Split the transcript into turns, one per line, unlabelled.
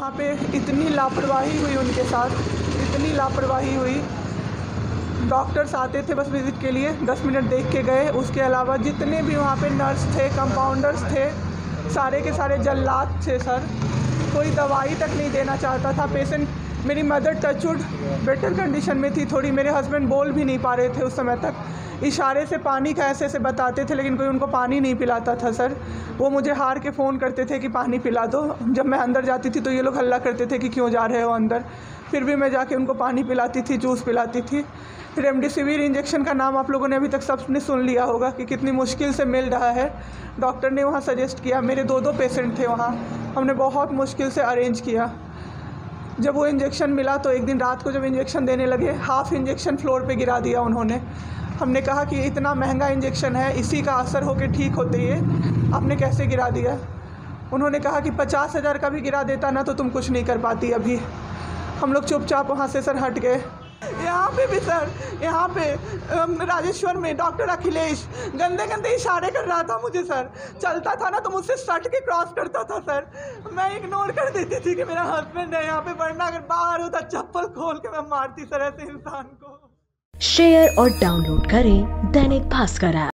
वहाँ पे इतनी लापरवाही हुई उनके साथ, इतनी लापरवाही हुई। डॉक्टर्स आते थे बस विज़िट के लिए, 10 मिनट देख के गए। उसके अलावा जितने भी वहाँ पे नर्स थे, कंपाउंडर्स थे, सारे के सारे जल्लाद थे सर। कोई दवाई तक नहीं देना चाहता था। पेशेंट, मेरी मदर टचवुड बेटर कंडीशन में थी थोड़ी, मेरे हस्बैंड बोल भी नहीं पा रहे थे उस समय तक, इशारे से पानी का ऐसे ऐसे बताते थे, लेकिन कोई उनको पानी नहीं पिलाता था सर। वो मुझे हार के फ़ोन करते थे कि पानी पिला दो। जब मैं अंदर जाती थी तो ये लोग हल्ला करते थे कि क्यों जा रहे हो अंदर, फिर भी मैं जाके उनको पानी पिलाती थी, जूस पिलाती थी। रेमडेसिविर इंजेक्शन का नाम आप लोगों ने अभी तक सबने सुन लिया होगा कि कितनी मुश्किल से मिल रहा है। डॉक्टर ने वहाँ सजेस्ट किया, मेरे 2 पेशेंट थे वहाँ, हमने बहुत मुश्किल से अरेंज किया। जब वो इंजेक्शन मिला तो एक दिन रात को जब इंजेक्शन देने लगे, हाफ़ इंजेक्शन फ्लोर पे गिरा दिया उन्होंने। हमने कहा कि इतना महंगा इंजेक्शन है, इसी का असर होके ठीक होते ये आपने कैसे गिरा दिया। उन्होंने कहा कि 50,000 का भी गिरा देता ना तो तुम कुछ नहीं कर पाती अभी। हम लोग चुपचाप वहाँ से सर हट गए। यहाँ पे भी सर, यहाँ पे राजेश्वर में डॉक्टर अखिलेश गंदे गंदे इशारे कर रहा था मुझे सर। चलता था ना तो मुझसे सट के क्रॉस करता था सर। मैं इग्नोर कर देती थी कि मेरा हस्बैंड है यहाँ पे, वरना अगर बाहर होता चप्पल खोल के मैं मारती सर ऐसे इंसान को।
शेयर और डाउनलोड करें दैनिक भास्कर ऐप।